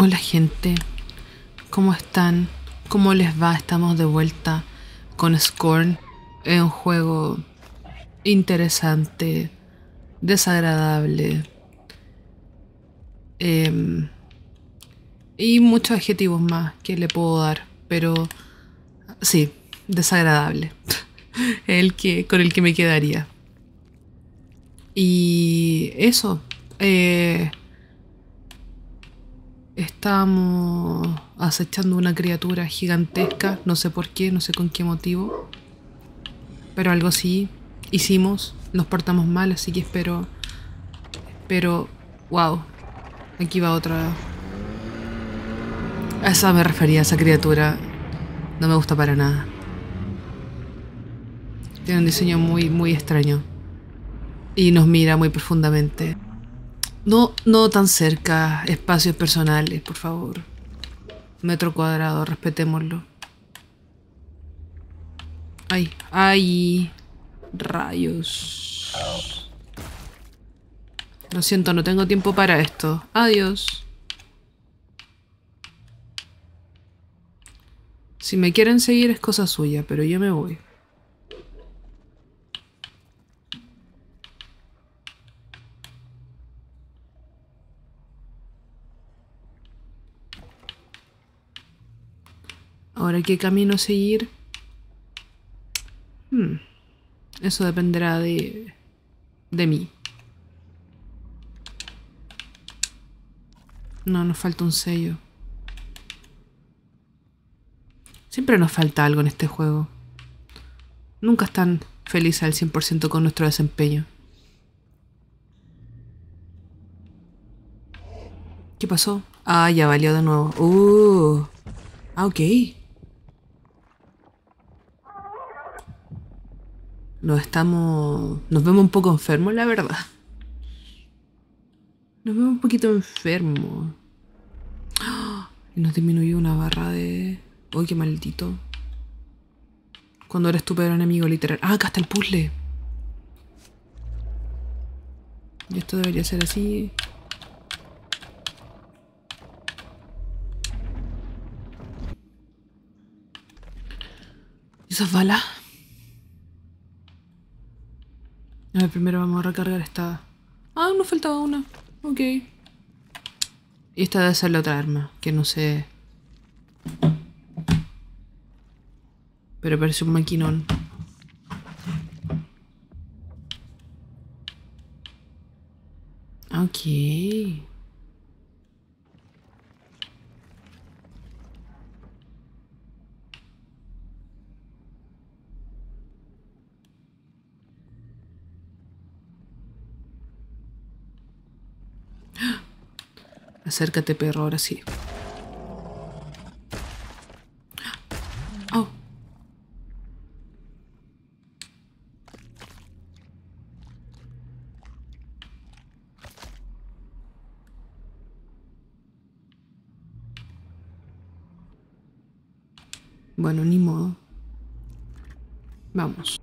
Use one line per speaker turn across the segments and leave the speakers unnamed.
Hola gente, ¿cómo están? ¿Cómo les va? Estamos de vuelta con Scorn. Es un juego interesante, desagradable em, y muchos adjetivos más que le puedo dar, pero sí, desagradable. Con el que me quedaría. Y eso, eh, estamos acechando una criatura gigantesca, no sé por qué, no sé con qué motivo, pero algo sí hicimos, nos portamos mal, así que wow, aquí va otra. A esa me refería, a esa criatura, no me gusta para nada. Tiene un diseño muy extraño y nos mira muy profundamente. No, no tan cerca, espacios personales, por favor. Metro cuadrado, respetémoslo. Ay, ay, rayos. Lo siento, no tengo tiempo para esto. Adiós. Si me quieren seguir es cosa suya, pero yo me voy. Ahora, ¿qué camino seguir? Eso dependerá de mí. No, nos falta un sello. Siempre nos falta algo en este juego. Nunca están felices al 100% con nuestro desempeño. ¿Qué pasó? Ah, ya valió de nuevo. Ah, ok. Nos vemos un poco enfermos, la verdad. Nos vemos un poquito enfermos. Y nos disminuyó una barra de... Uy, qué maldito. Cuando eres tu peor enemigo, literal. Ah, acá está el puzzle. Y esto debería ser así. ¿Y esas balas? A ver, primero vamos a recargar esta... Ah, nos faltaba una. Ok. Y esta debe ser la otra arma, que no sé... Pero parece un maquinón. Ok. Acércate, perro, ahora sí. Oh. Bueno, ni modo. Vamos.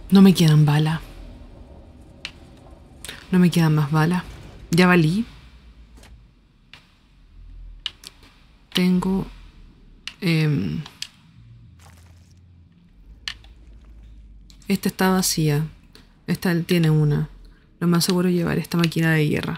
No me quedan balas. No me quedan más balas. Ya valí. Tengo... esta está vacía. Esta tiene una. Lo más seguro es llevar esta máquina de guerra.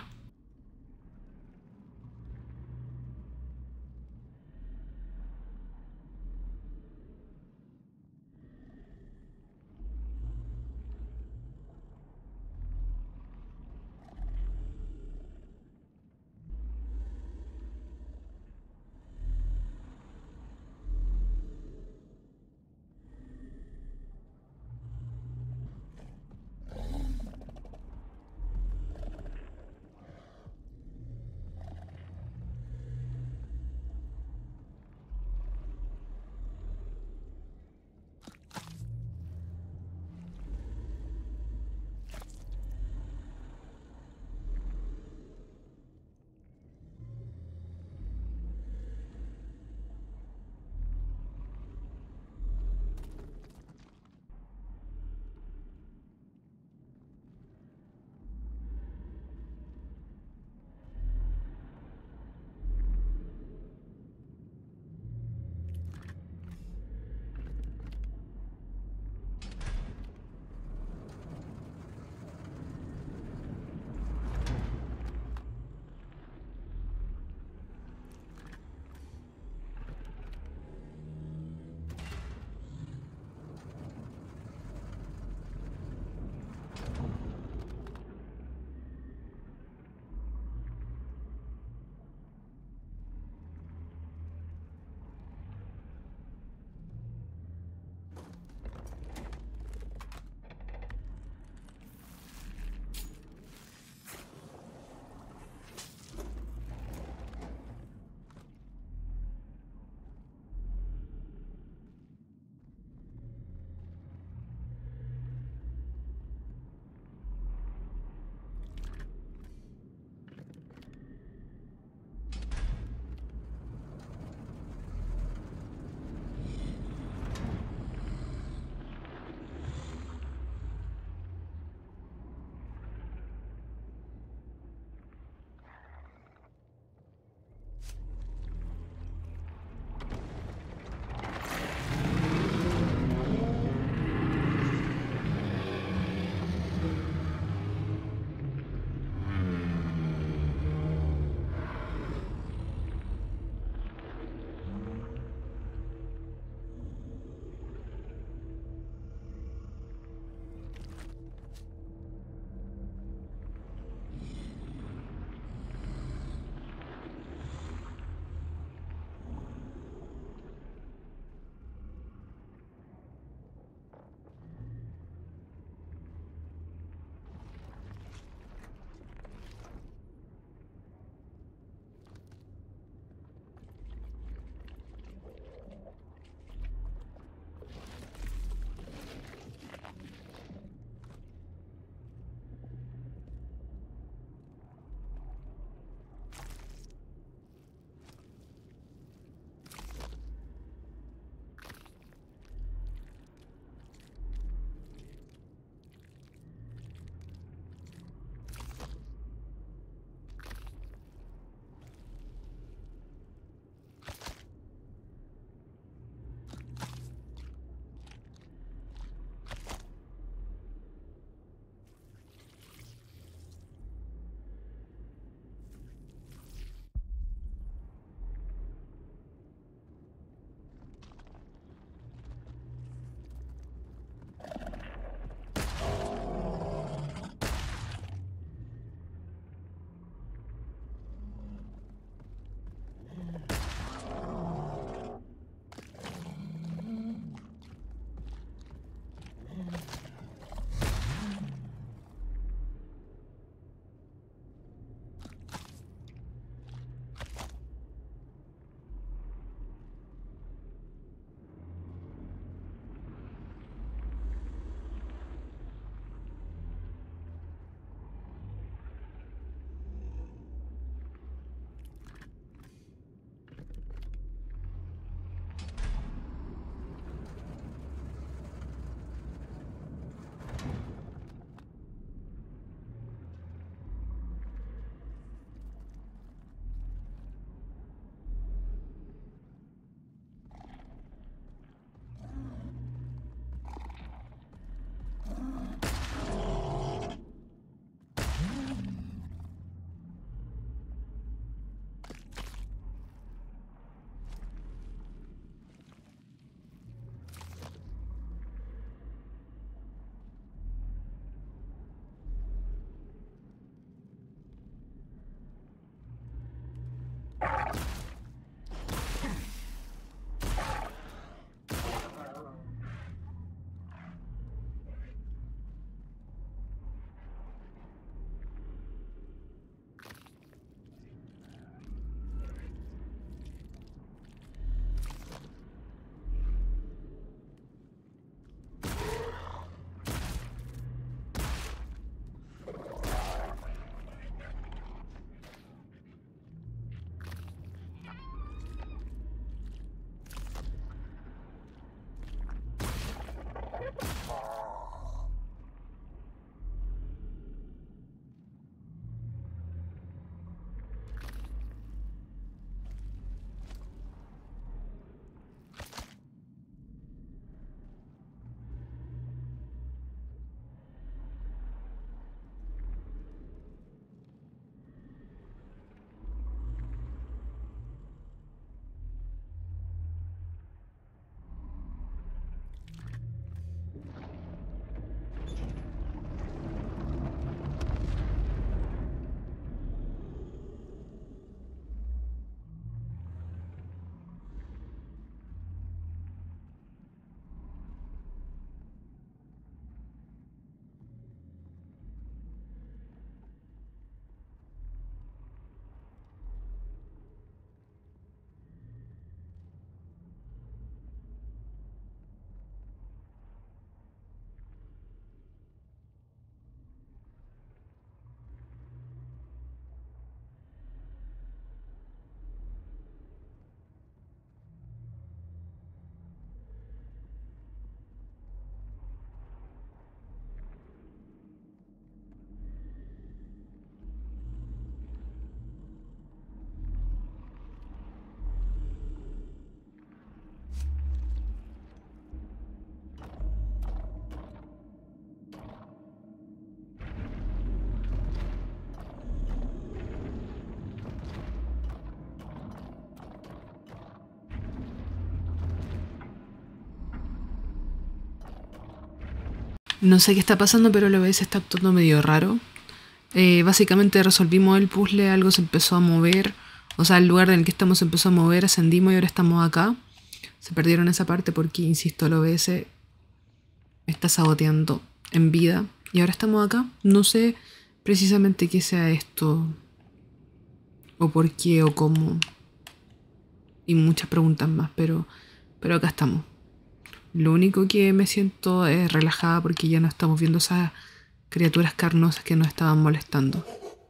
No sé qué está pasando, pero el OBS está actuando medio raro. Básicamente resolvimos el puzzle, algo se empezó a mover. O sea, el lugar en el que estamos se empezó a mover, ascendimos y ahora estamos acá. Se perdieron esa parte porque, insisto, el OBS está saboteando en vida. Y ahora estamos acá. No sé precisamente qué sea esto, o por qué, o cómo. Y muchas preguntas más, pero acá estamos. Lo único que me siento es relajada porque ya no estamos viendo esas criaturas carnosas que nos estaban molestando.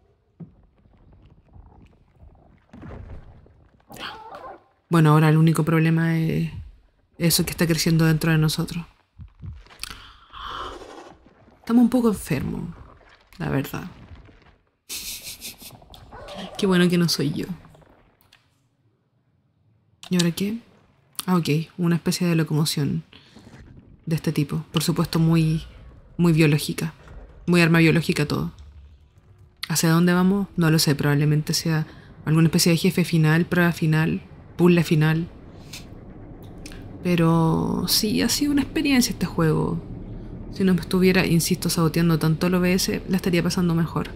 Bueno, ahora el único problema es eso que está creciendo dentro de nosotros. Estamos un poco enfermos, la verdad. Qué bueno que no soy yo. ¿Y ahora qué? Ah, ok, una especie de locomoción de este tipo. Por supuesto, muy biológica. Muy arma biológica todo. ¿Hacia dónde vamos? No lo sé, probablemente sea alguna especie de jefe final, prueba final, puzzle final. Pero sí, ha sido una experiencia este juego. Si no me estuviera, insisto, saboteando tanto el OBS, la estaría pasando mejor.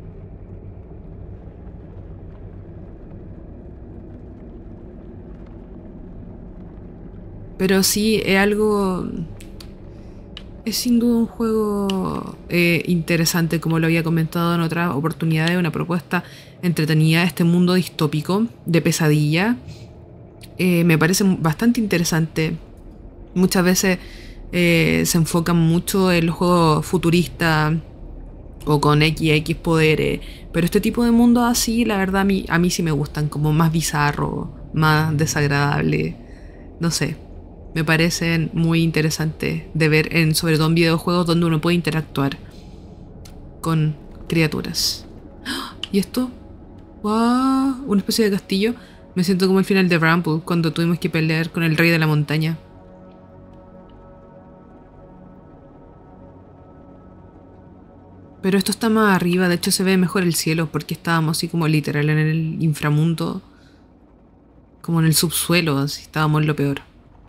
Pero sí, es algo... Es sin duda un juego interesante, como lo había comentado en otras oportunidades, una propuesta entretenida de este mundo distópico, de pesadilla. Me parece bastante interesante. Muchas veces se enfocan mucho en los juegos futuristas o con XX poderes, pero este tipo de mundos así, la verdad, a mí sí me gustan, como más bizarro, más desagradable, no sé. Me parecen muy interesantes de ver, sobre todo en videojuegos donde uno puede interactuar con criaturas. ¿Y esto? ¡Wow! Una especie de castillo. Me siento como el final de Bramble, cuando tuvimos que pelear con el rey de la montaña. Pero esto está más arriba, de hecho se ve mejor el cielo, porque estábamos así como literal en el inframundo, como en el subsuelo, así estábamos en lo peor.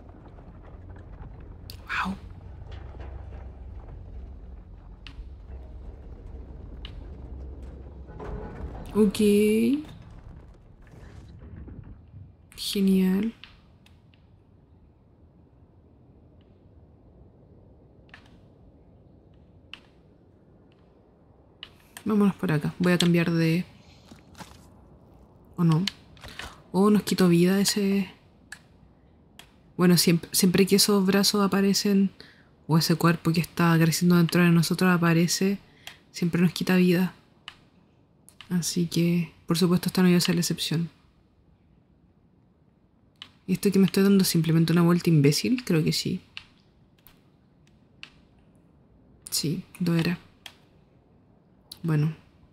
¡Wow! Ok. Genial. Vámonos por acá. Voy a cambiar de... ¿O no? Oh, nos quitó vida ese... Bueno, siempre que esos brazos aparecen, o ese cuerpo que está creciendo dentro de nosotros aparece, siempre nos quita vida. Así que, por supuesto, esta no iba a ser la excepción. ¿Y esto que me estoy dando es simplemente una vuelta imbécil? Creo que sí. Sí, lo era. Bueno.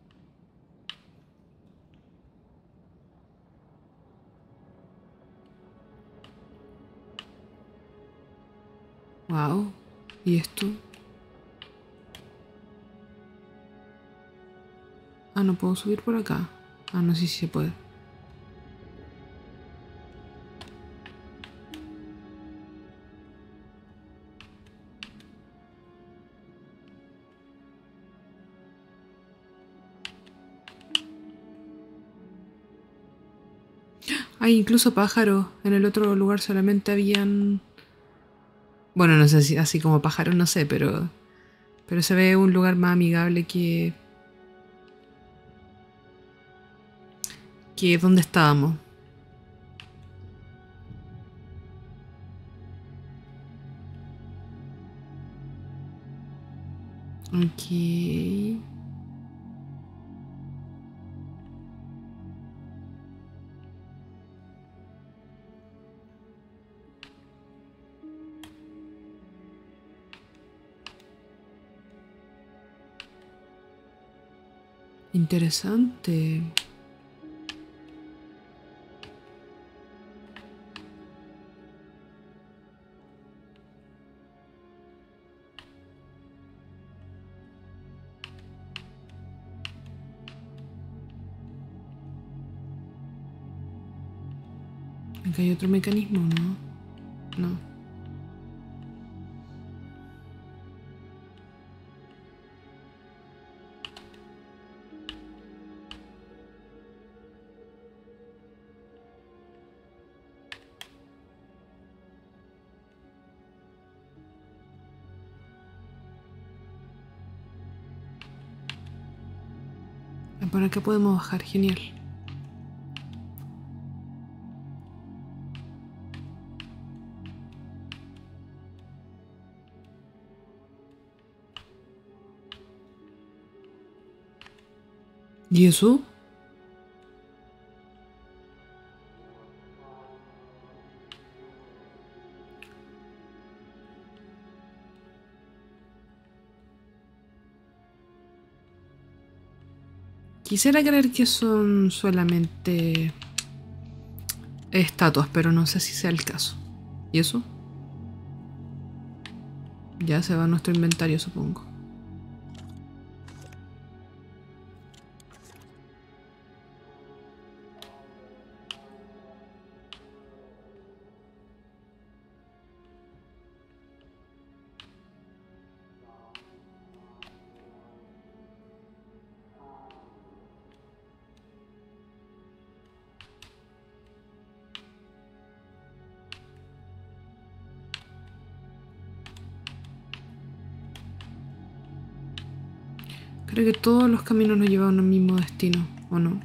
Wow. ¿Y esto? Ah, no puedo subir por acá. Ah, no sé si se puede. Hay incluso pájaros. En el otro lugar solamente habían... Bueno, no sé si así como pájaros, no sé, pero se ve un lugar más amigable que donde estábamos. Ok. Interesante. Acá hay otro mecanismo, ¿no? No. por acá podemos bajar, genial. ¿Y eso? Quisiera creer que son solamente estatuas, pero no sé si sea el caso. ¿Y eso? Ya se va nuestro inventario, supongo. Creo que todos los caminos nos llevan al mismo destino, ¿o no?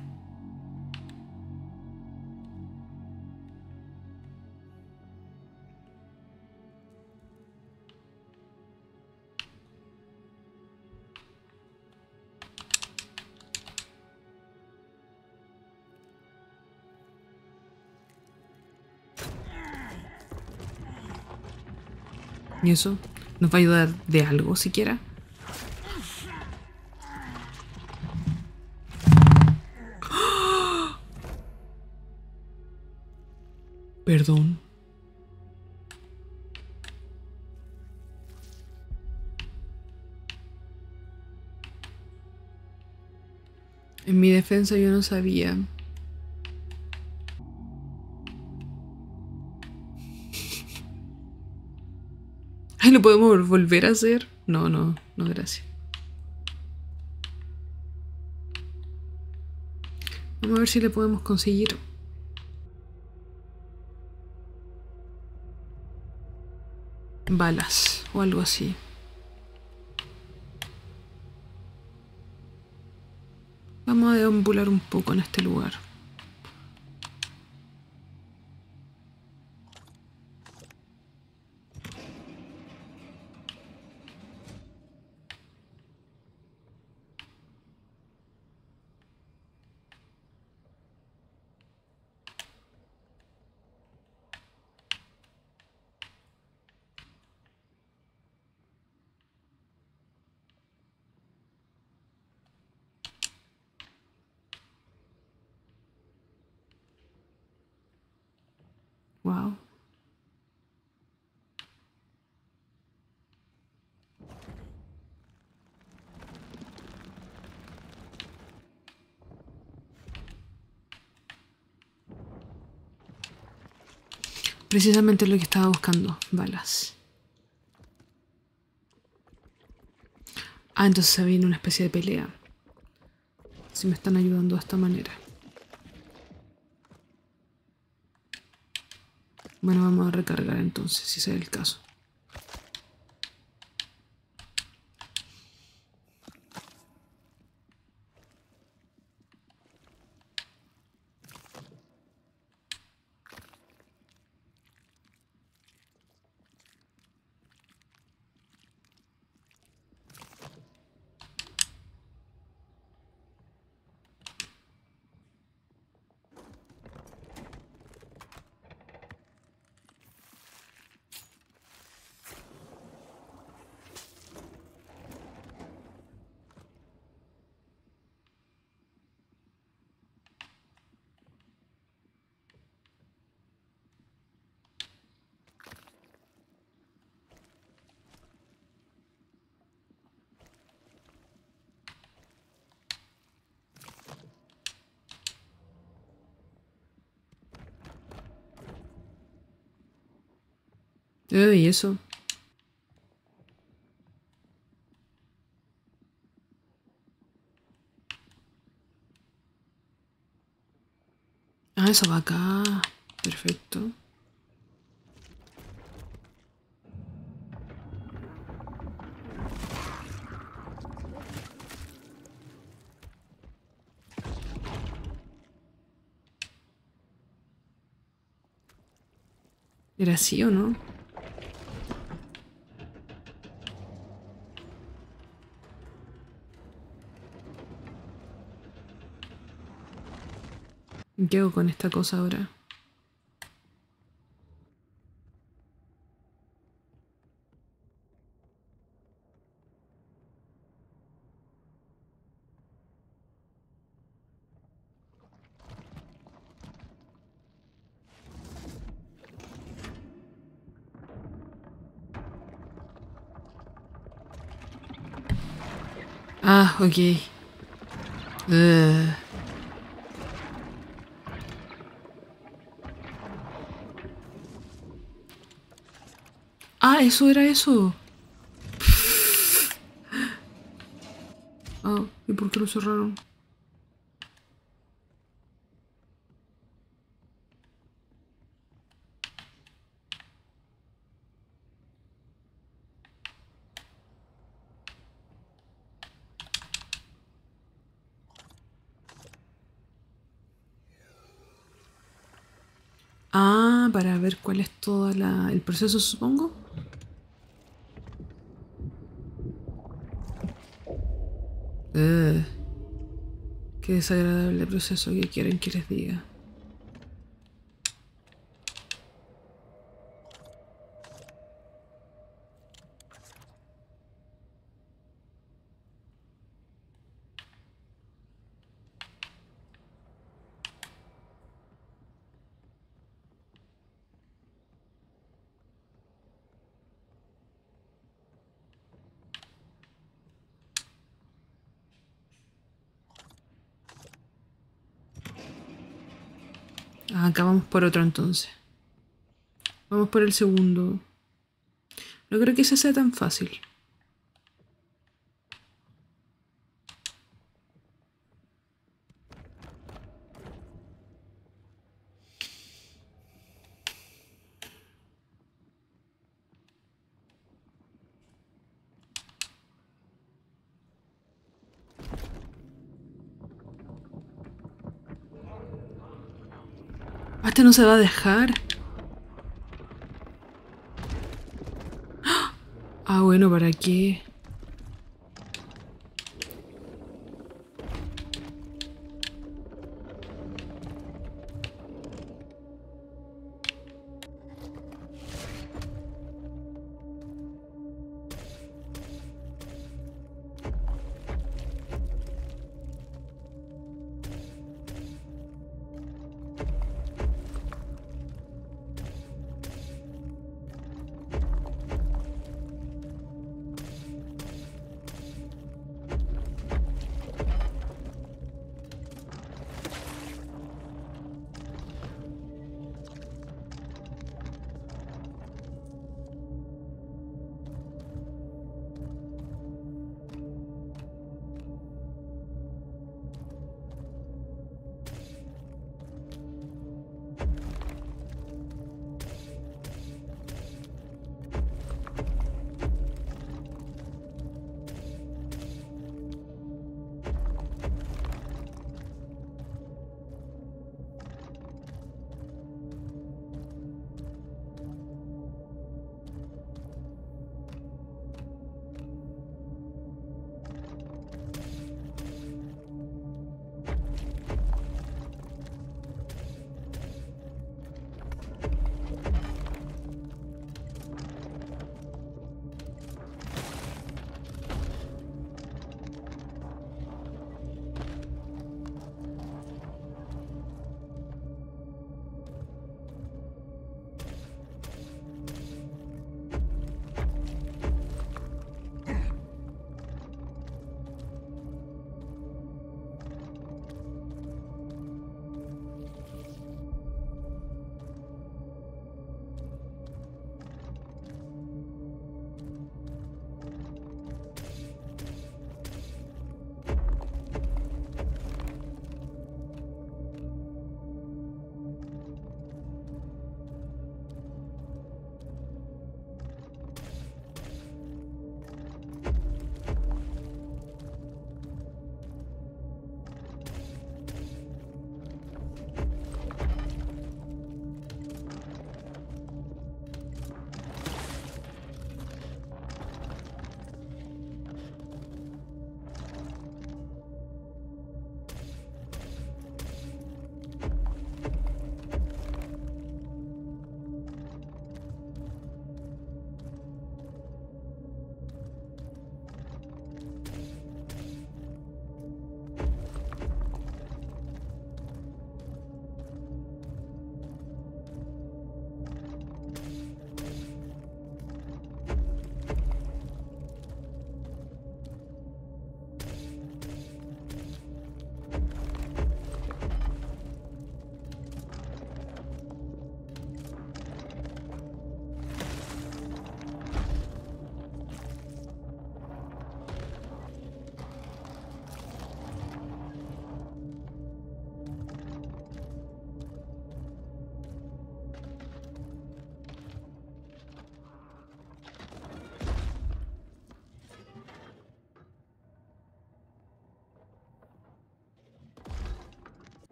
¿Y eso? ¿Nos va a ayudar de algo siquiera? Perdón. En mi defensa yo no sabía. Ay, ¿lo podemos volver a hacer? No, no, no, gracias. Vamos a ver si le podemos conseguir balas o algo así. Vamos a deambular un poco en este lugar. Wow. Precisamente lo que estaba buscando, balas. Ah, entonces se viene una especie de pelea. Si me están ayudando de esta manera. Bueno, vamos a recargar entonces, si ese es el caso. ¿Y eso? Ah, eso va acá. Perfecto. ¿Era así o no? ¿Qué hago con esta cosa ahora? Ah, ok. Ugh. Ah, eso era eso. Ah, ¿y por qué lo cerraron? Ah, para ver cuál es todo el proceso, supongo. Ugh. Qué desagradable proceso que quieren que les diga. Ah, acá vamos por otro entonces. Vamos por el segundo. No creo que ese sea tan fácil. Ah, este no se va a dejar. Ah, bueno, ¿para qué?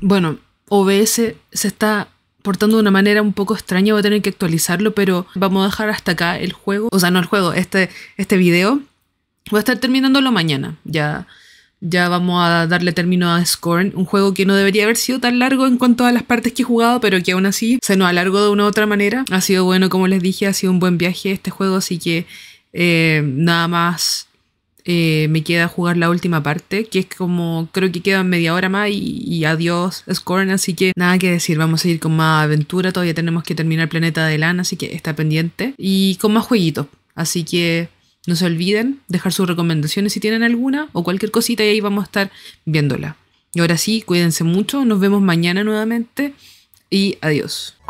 Bueno, OBS se está portando de una manera un poco extraña, voy a tener que actualizarlo, pero vamos a dejar hasta acá el juego. O sea, no el juego, este video. Voy a estar terminándolo mañana. Ya vamos a darle término a Scorn, un juego que no debería haber sido tan largo en cuanto a las partes que he jugado, pero que aún así se nos alargó de una u otra manera. Ha sido bueno, como les dije, ha sido un buen viaje este juego, así que nada más me queda jugar la última parte, que es como, creo que quedan media hora más y adiós Scorn, así que nada que decir, vamos a ir con más aventura, todavía tenemos que terminar Planeta de Lan, así que está pendiente, y con más jueguitos, así que... No se olviden dejar sus recomendaciones si tienen alguna o cualquier cosita y ahí vamos a estar viéndola. Y ahora sí, cuídense mucho, nos vemos mañana nuevamente y adiós.